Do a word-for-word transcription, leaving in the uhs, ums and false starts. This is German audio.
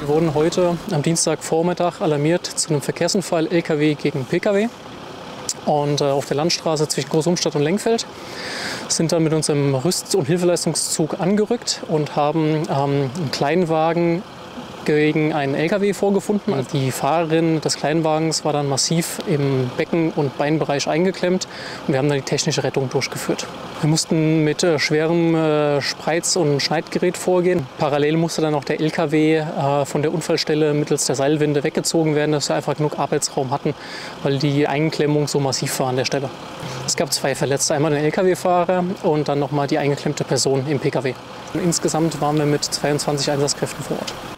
wurden heute am Dienstagvormittag alarmiert zu einem Verkehrsunfall L K W gegen P K W. Und äh, auf der Landstraße zwischen Großumstadt und Lengfeld sind dann mit unserem Rüst- und Hilfeleistungszug angerückt und haben ähm, einen Kleinwagen gegen einen L K W vorgefunden. Also die Fahrerin des Kleinwagens war dann massiv im Becken- und Beinbereich eingeklemmt und wir haben dann die technische Rettung durchgeführt. Wir mussten mit äh, schwerem äh, Spreiz- und Schneidgerät vorgehen. Parallel musste dann auch der L K W äh, von der Unfallstelle mittels der Seilwinde weggezogen werden, dass wir einfach genug Arbeitsraum hatten, weil die Einklemmung so massiv war an der Stelle. Es gab zwei Verletzte, einmal den L K W-Fahrer und dann nochmal die eingeklemmte Person im P K W. Insgesamt waren wir mit zweiundzwanzig Einsatzkräften vor Ort.